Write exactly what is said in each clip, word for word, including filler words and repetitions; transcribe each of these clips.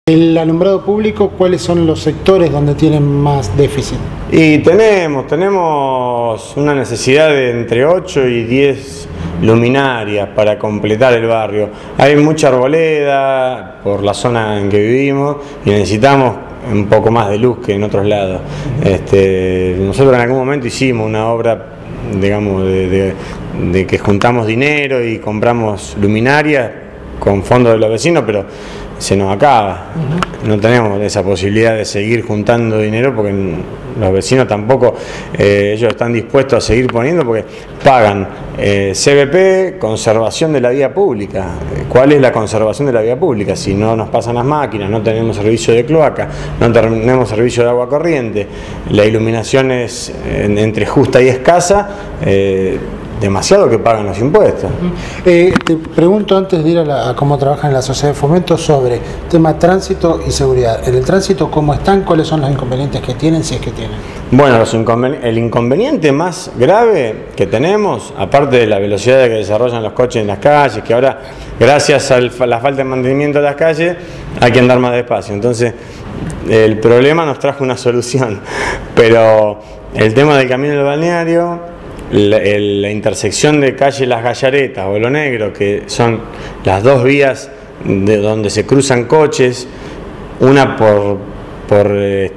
El alumbrado público, ¿cuáles son los sectores donde tienen más déficit? Y tenemos, tenemos una necesidad de entre ocho y diez luminarias para completar el barrio. Hay mucha arboleda por la zona en que vivimos y necesitamos un poco más de luz que en otros lados. Este, nosotros en algún momento hicimos una obra, digamos, de, de, de que juntamos dinero y compramos luminarias con fondos de los vecinos, pero se nos acaba. Uh-huh. No tenemos esa posibilidad de seguir juntando dinero porque los vecinos tampoco, eh, ellos están dispuestos a seguir poniendo porque pagan eh, C B P, conservación de la vía pública. ¿Cuál es la conservación de la vía pública? Si no nos pasan las máquinas, no tenemos servicio de cloaca, no tenemos servicio de agua corriente, la iluminación es eh, entre justa y escasa, eh, demasiado que pagan los impuestos. Eh, te pregunto antes de ir a, la, a cómo trabajan en la sociedad de fomento sobre tema tránsito y seguridad. En el tránsito, ¿cómo están? ¿Cuáles son los inconvenientes que tienen, si es que tienen? Bueno, los inconven el inconveniente más grave que tenemos, aparte de la velocidad que desarrollan los coches en las calles, que ahora, gracias a la falta de mantenimiento de las calles, hay que andar más despacio. Entonces, el problema nos trajo una solución. Pero el tema del camino del balneario, La, el, la intersección de calle Las Gallaretas o Lo Negro, que son las dos vías de donde se cruzan coches, una por, por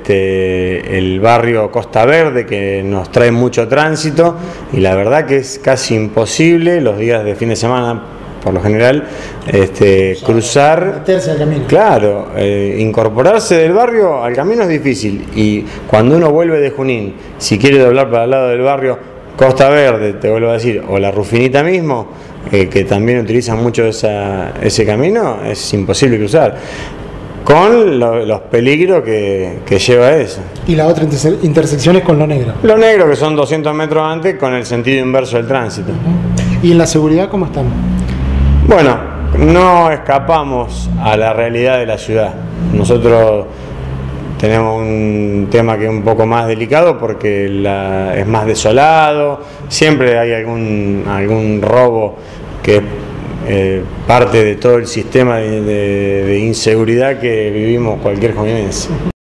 este, el barrio Costa Verde, que nos trae mucho tránsito, y la verdad que es casi imposible los días de fin de semana, por lo general, este, o sea, cruzar, meterse al camino. Claro, eh, incorporarse del barrio al camino es difícil, y cuando uno vuelve de Junín, si quiere doblar para el lado del barrio Costa Verde, te vuelvo a decir, o la Rufinita mismo, eh, que también utilizan mucho esa, ese camino, es imposible cruzar, con lo, los peligros que, que lleva eso. ¿Y la otra intersección es con Lo Negro? Lo Negro, que son doscientos metros antes, con el sentido inverso del tránsito. Uh-huh. ¿Y en la seguridad cómo estamos? Bueno, no escapamos a la realidad de la ciudad. Nosotros tenemos un tema que es un poco más delicado porque la, es más desolado, siempre hay algún, algún robo que es eh, parte de todo el sistema de, de, de inseguridad que vivimos cualquier juninense.